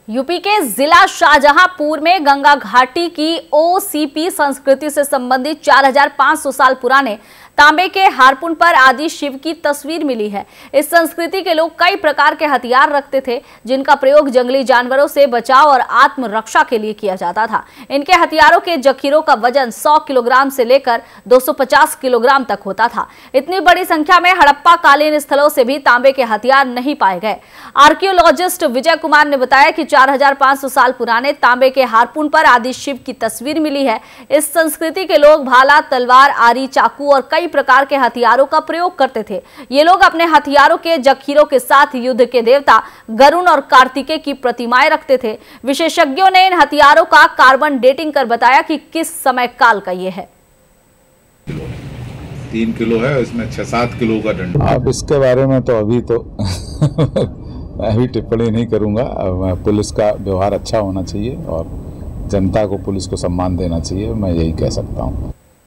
UP के जिला शाहजहांपुर में गंगा घाटी की ओसीपी संस्कृति से संबंधित 4500 साल पुराने तांबे के हारपुन पर आदि शिव की तस्वीर मिली है। इस संस्कृति के लोग कई प्रकार के हथियार रखते थे, जिनका प्रयोग जंगली जानवरों से बचाव और आत्मरक्षा के लिए किया जाता था। इनके हथियारों के जखीरों का वजन 100 किलोग्राम से लेकर 250 किलोग्राम तक होता था। इतनी बड़ी संख्या में हड़प्पा कालीन स्थलों से भी तांबे के हथियार नहीं पाए गए। आर्कियोलॉजिस्ट विजय कुमार ने बताया कि 4500 साल पुराने तांबे के हारपुन पर आदि शिव की तस्वीर मिली है। इस संस्कृति के लोग भाला, तलवार, आरी, चाकू और कई प्रकार के हथियारों का प्रयोग करते थे। ये लोग अपने हथियारों के जखीरों के साथ युद्ध के देवता गरुण और कार्तिकेय की प्रतिमाएं रखते थे। विशेषज्ञों ने इन हथियारों का कार्बन डेटिंग कर बताया कि किस समय काल का ये है। 3 किलो है, इसमें 6-7 किलो का डंडा। अब इसके बारे में तो अभी तो मैं अभी टिप्पणी नहीं करूंगा। पुलिस का व्यवहार अच्छा होना चाहिए और जनता को पुलिस को सम्मान देना चाहिए, मैं यही कह सकता हूँ।